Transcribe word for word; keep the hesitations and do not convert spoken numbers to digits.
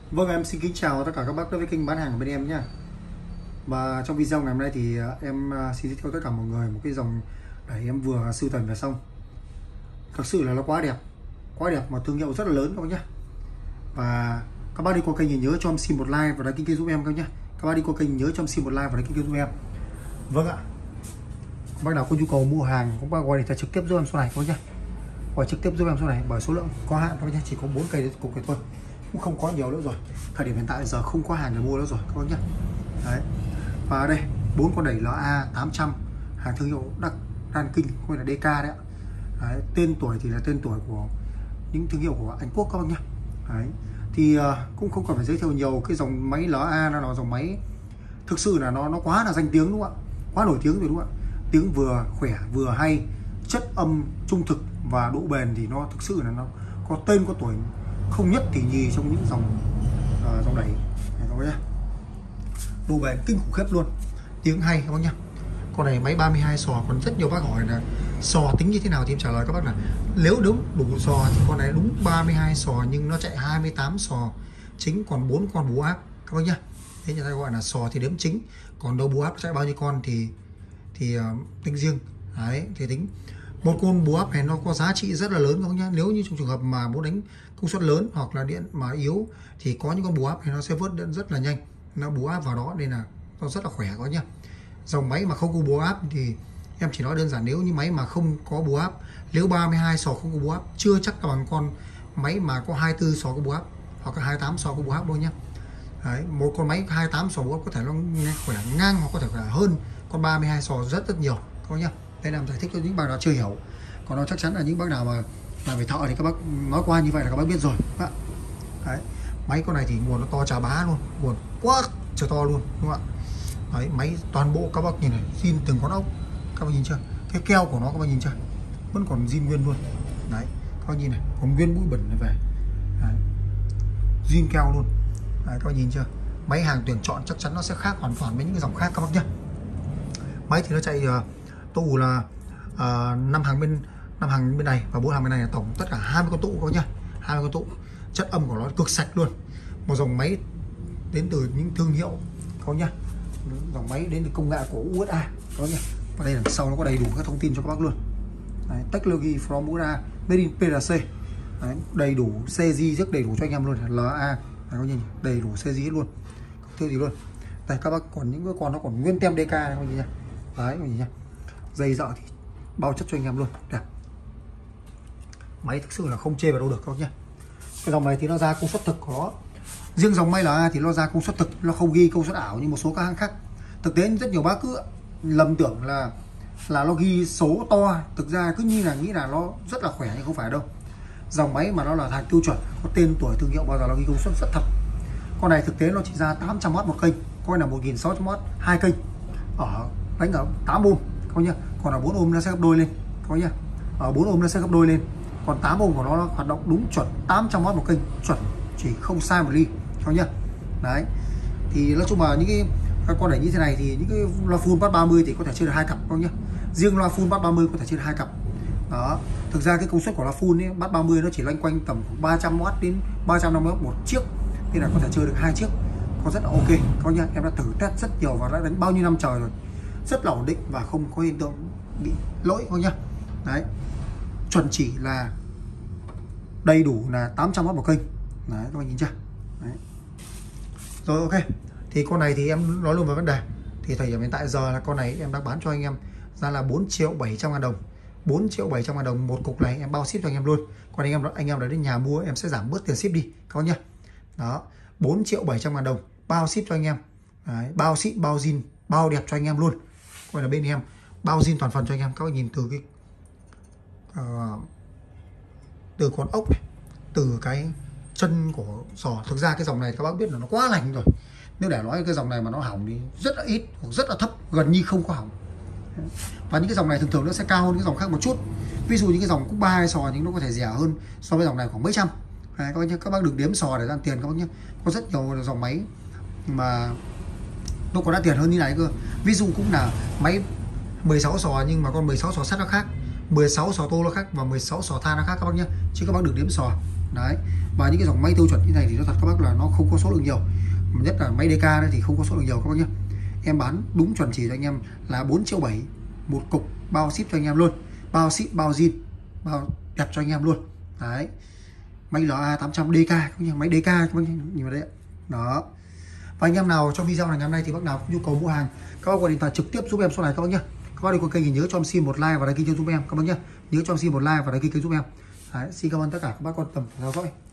Vâng, em xin kính chào tất cả các bác đến với kênh bán hàng của bên em nhé. Và trong video ngày hôm nay thì em xin giới thiệu tất cả mọi người một cái dòng đẩy em vừa sưu tầm về xong. Thực sự là nó quá đẹp, quá đẹp mà thương hiệu rất là lớn các bác nhé. Và các bác đi qua kênh thì nhớ cho em xin một like và đăng ký kênh giúp em các nhé. Các bác đi qua kênh nhớ cho em xin một like và đăng ký kênh giúp em. Vâng ạ. Các bác nào có nhu cầu mua hàng, các bác gọi điện trực tiếp giúp em số này các bác nhé. Gọi trực tiếp giúp em số này bởi số lượng có hạn các bác nhé, chỉ có bốn cây cục này thôi. Cũng không có nhiều nữa rồi, thời điểm hiện tại giờ không có hàng để mua nữa rồi các bác nhé. Đấy, và đây bốn con đẩy L A tám trăm hàng thương hiệu Đắc Đan Kinh hay là D K đấy ạ. Đấy, tên tuổi thì là tên tuổi của những thương hiệu của Anh Quốc các bác nhé. Đấy, thì uh, cũng không cần phải giới thiệu nhiều. Cái dòng máy L A nó là dòng máy thực sự là nó nó quá là danh tiếng đúng không ạ, quá nổi tiếng rồi đúng không ạ. Tiếng vừa khỏe vừa hay, chất âm trung thực và độ bền thì nó thực sự là nó có tên có tuổi, không nhất thì nhì trong những dòng uh, dòng đẩy này các bác nhé. Độ bền kinh khủng khiếp luôn, tiếng hay các bác nhé. Con này máy ba mươi hai sò, còn rất nhiều bác hỏi là sò tính như thế nào thì em trả lời các bác là nếu đúng đủ sò thì con này đúng ba mươi hai sò nhưng nó chạy hai mươi tám sò chính, còn bốn con bú áp các bác nhé. Thế người ta gọi là sò thì đếm chính, còn đâu bú áp chạy bao nhiêu con thì thì uh, tính riêng. Đấy, thì tính một con bú áp này nó có giá trị rất là lớn các bác nhé. Nếu như trong trường hợp mà bố đánh công suất lớn hoặc là điện mà yếu thì có những con bú áp thì nó sẽ vớt điện rất là nhanh, nó bú áp vào đó nên là nó rất là khỏe các bác nhé. Dòng máy mà không có bú áp thì em chỉ nói đơn giản, nếu như máy mà không có bú áp, nếu ba mươi hai sò không có bú áp chưa chắc là bằng con máy mà có hai mươi tư sò có bú áp hoặc là hai mươi tám sò có bú áp đâu nhé. Đấy, một con máy hai mươi tám sò bú áp có thể nó khỏe ngang hoặc có thể khỏe hơn con ba mươi hai sò rất rất nhiều các bác nhé. Đây là giải thích cho những bác nào chưa hiểu, còn nó chắc chắn là những bác nào mà làm về thợ thì các bác nói qua như vậy là các bác biết rồi. Đấy, máy con này thì nguồn nó to chà bá luôn, nguồn quá trời to luôn đúng không ạ. Đấy, máy toàn bộ các bác nhìn này, zin từng con ốc các bác nhìn chưa, cái keo của nó các bác nhìn chưa, vẫn còn zin nguyên luôn. Đấy, các bác nhìn này, còn nguyên bụi bẩn này về. Đấy, zin keo luôn. Đấy, các bác nhìn chưa, máy hàng tuyển chọn chắc chắn nó sẽ khác hoàn toàn với những cái dòng khác các bác nhé. Máy thì nó chạy uh, tụ là uh, năm hàng bên năm hàng bên này và bốn hàng bên này là tổng tất cả hai mươi con tụ các bác nhá, hai mươi con tụ. Chất âm của nó cực sạch luôn, một dòng máy đến từ những thương hiệu các bác nhá, dòng máy đến từ công nghệ của u ét a các bác nhá. Và đây là sau nó có đầy đủ các thông tin cho các bác luôn. Đấy, technology from u ét a made in pê lờ xê. Đấy, đầy đủ xê giê rất đầy đủ cho anh em luôn. L A các nhìn đầy đủ xê giê hết luôn, không thiếu gì luôn. Đây các bác còn những cái con nó còn nguyên tem D K các bác nhìn nha. Đấy các bác nhìn nha, dây dợ thì bao chất cho anh em luôn, đẹp. Máy thực sự là không chê vào đâu được các bác nhé. Cái dòng này thì nó ra công suất thực của nó, riêng dòng máy L A thì nó ra công suất thực, nó không ghi công suất ảo như một số các hãng khác. Thực tế rất nhiều bác cứ lầm tưởng là là nó ghi số to, thực ra cứ như là nghĩ là nó rất là khỏe nhưng không phải đâu. Dòng máy mà nó là hàng tiêu chuẩn, có tên tuổi thương hiệu bao giờ nó ghi công suất rất thật. Con này thực tế nó chỉ ra tám trăm oát một kênh, coi là một nghìn sáu trăm oát hai kênh, ở đánh ở tám ôm các nhá, còn ở bốn ôm nó sẽ gấp đôi lên các nhá, ở bốn ôm nó sẽ gấp đôi lên, còn tám ôm của nó, nó hoạt động đúng chuẩn tám trăm oát một kênh, chuẩn chỉ không sai một ly các nhá. Đấy, thì nói chung là những cái các con đẩy như thế này thì những cái loa full bass ba mươi thì có thể chia được hai cặp các nhá, riêng loa full bass ba mươi có thể chia được hai cặp. Đó, thực ra cái công suất của loa full ấy, bass ba mươi nó chỉ loanh quanh tầm ba trăm oát đến ba trăm năm mươi oát một chiếc, nên là có thể chơi được hai chiếc, có rất là ok các nhá. Em đã thử test rất nhiều và đã đánh bao nhiêu năm trời rồi, rất là ổn định và không có hiện tượng bị lỗi các nhá. Đấy, chuẩn chỉ là đầy đủ là tám trăm oát một kênh. Đấy, các bạn nhìn chưa. Đấy. Rồi ok, thì con này thì em nói luôn về vấn đề. Thì thời điểm hiện tại giờ là con này em đang bán cho anh em ra là bốn triệu bảy trăm ngàn đồng, bốn triệu bảy trăm ngàn đồng một cục này, em bao ship cho anh em luôn. Còn anh em anh em đã đến nhà mua em sẽ giảm bớt tiền ship đi các bác nhá. Đó, bốn triệu bảy trăm ngàn đồng bao ship cho anh em. Đấy, bao xịn bao zin bao đẹp cho anh em luôn. Coi là bên em bao zin toàn phần cho anh em. Các bạn nhìn từ cái uh, từ con ốc này, từ cái chân của sò. Thực ra cái dòng này các bác biết là nó quá lành rồi. Nếu để nói cái dòng này mà nó hỏng thì rất là ít, rất là thấp, gần như không có hỏng. Và những cái dòng này thường thường nó sẽ cao hơn cái dòng khác một chút. Ví dụ những cái dòng cúc ba hai sò thì nó có thể rẻ hơn so với dòng này khoảng mấy trăm. Đấy, các bác nhé, các bác đừng đếm sò để ra tiền các bác nhé. Có rất nhiều dòng máy mà nó còn đắt tiền hơn như này cơ. Ví dụ cũng là máy mười sáu sò nhưng mà con mười sáu sò sắt nó khác, mười sáu sò tô nó khác và mười sáu sò than nó khác các bác nhé, chứ các bác đừng đếm sò. Đấy, và những cái dòng máy tiêu chuẩn như này thì nó thật các bác là nó không có số số lượng nhiều, nhất là máy đê ca thì không có số lượng nhiều các bác nhé. Em bán đúng chuẩn chỉ cho anh em là bốn triệu bảy một cục, bao ship cho anh em luôn, bao ship bao zin, bao đẹp cho anh em luôn. Đấy, máy lờ a tám trăm đê ca các bác, máy đê ca các bác nhìn vào đấy đó. Và anh em nào trong video này ngày hôm nay thì bác nào có nhu cầu mua hàng, các bác gọi điện thoại trực tiếp giúp em số này các bác nhé. Các bác đi qua kênh thì nhớ cho em xin một like và đăng ký kênh giúp em các bác nhé, nhớ cho em xin một like và đăng ký kênh giúp em. Đấy, xin cảm ơn tất cả các bác quan tâm theo dõi.